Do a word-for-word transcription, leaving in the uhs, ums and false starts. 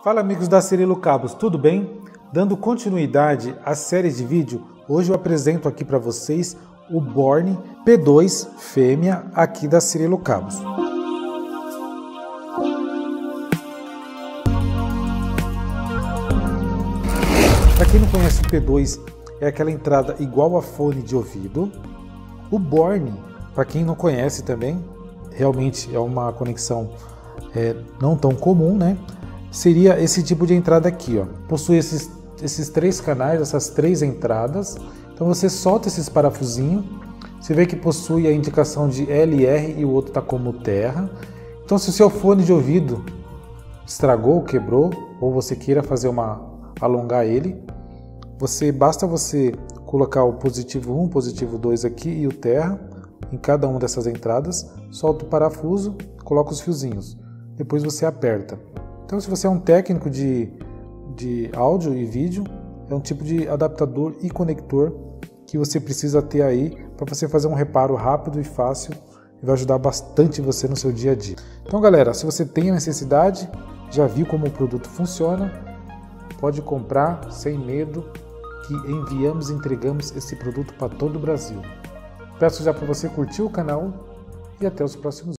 Fala amigos da Cirilo Cabos, tudo bem? Dando continuidade à série de vídeo, hoje eu apresento aqui para vocês o Borne P dois fêmea aqui da Cirilo Cabos. Para quem não conhece, o P dois é aquela entrada igual a fone de ouvido. O Borne, para quem não conhece também, realmente é uma conexão é, não tão comum, né? Seria esse tipo de entrada aqui, ó. Possui esses, esses três canais, essas três entradas. Então você solta esses parafusinhos, você vê que possui a indicação de L R e o outro está como terra. Então se o seu fone de ouvido estragou, quebrou, ou você queira fazer uma alongar ele, você basta você colocar o positivo um, positivo dois aqui e o terra em cada uma dessas entradas, solta o parafuso, coloca os fiozinhos, depois você aperta. Então, se você é um técnico de, de áudio e vídeo, é um tipo de adaptador e conector que você precisa ter aí para você fazer um reparo rápido e fácil e vai ajudar bastante você no seu dia a dia. Então, galera, se você tem a necessidade, já viu como o produto funciona, pode comprar sem medo, que enviamos e entregamos esse produto para todo o Brasil. Peço já para você curtir o canal e até os próximos vídeos.